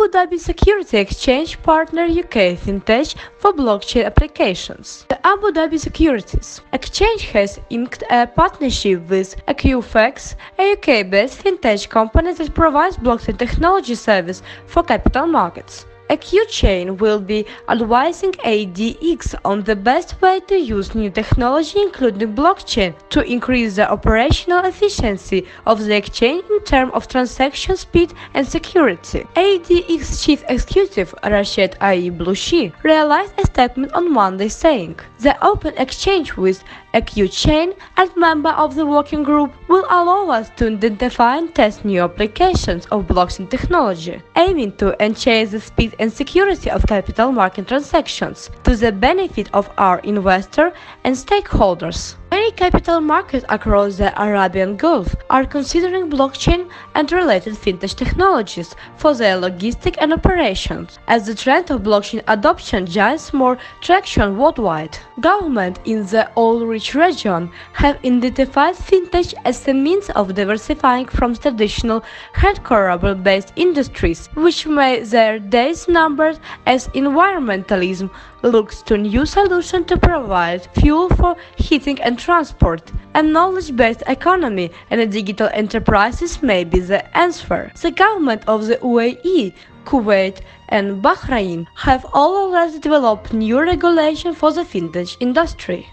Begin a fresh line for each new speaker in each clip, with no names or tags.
Abu Dhabi Securities Exchange partner UK FinTech for blockchain applications. The Abu Dhabi Securities Exchange has inked a partnership with Equifax, a UK-based FinTech company that provides blockchain technology service for capital markets. Equichain will be advising ADX on the best way to use new technology, including blockchain, to increase the operational efficiency of the exchange in terms of transaction speed and security. ADX Chief Executive Rashed Blooshi realized a statement on Monday saying, "The open exchange with Equichain and member of the working group will allow us to identify and test new applications of blockchain technology, aiming to enhance the speed and security of capital market transactions to the benefit of our investors and stakeholders." Many capital markets across the Arabian Gulf are considering blockchain and related fintech technologies for their logistics and operations, as the trend of blockchain adoption gains more traction worldwide. Governments in the oil-rich region have identified fintech as a means of diversifying from traditional hardcore-based industries, which may their days numbered as environmentalism looks to new solutions to provide fuel for heating and transport. A knowledge-based economy and digital enterprises may be the answer. The government of the UAE, Kuwait and Bahrain have all already developed new regulation for the fintech industry.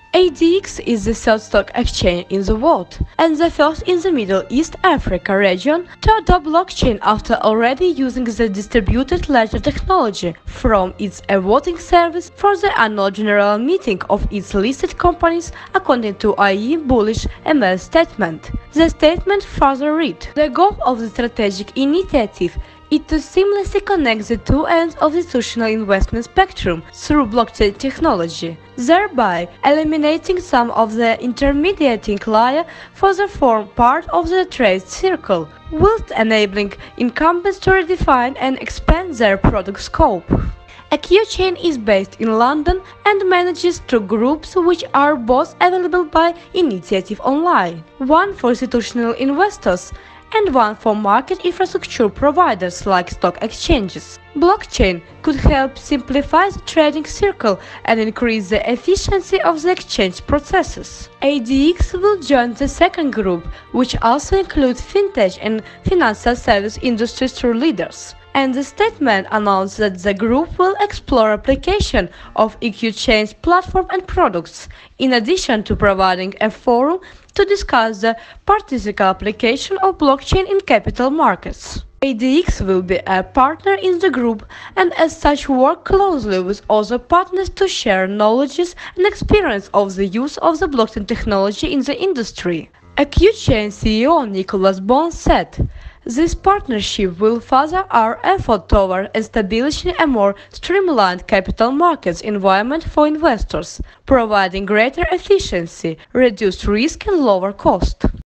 ADX is the third stock exchange in the world and the first in the Middle East Africa region to adopt blockchain after already using the distributed ledger technology from its voting service for the annual general meeting of its listed companies, according to IE Bullish email statement. The statement further read, "The goal of the strategic initiative is to seamlessly connect the two ends of the institutional investment spectrum through blockchain technology, thereby eliminating some of the intermediating layer for the form part of the trade circle, whilst enabling incumbents to redefine and expand their product scope." Equichain is based in London and manages two groups which are both available by initiative online, one for institutional investors and one for market infrastructure providers like stock exchanges. Blockchain could help simplify the trading circle and increase the efficiency of the exchange processes. ADX will join the second group, which also includes fintech and financial service industry leaders. And the statement announced that the group will explore application of Equichain's platform and products, in addition to providing a forum to discuss the practical application of blockchain in capital markets. ADX will be a partner in the group and as such work closely with other partners to share knowledge and experience of the use of the blockchain technology in the industry. Equichain CEO Nicholas Bond said, "This partnership will further our effort toward establishing a more streamlined capital markets environment for investors, providing greater efficiency, reduced risk and lower cost."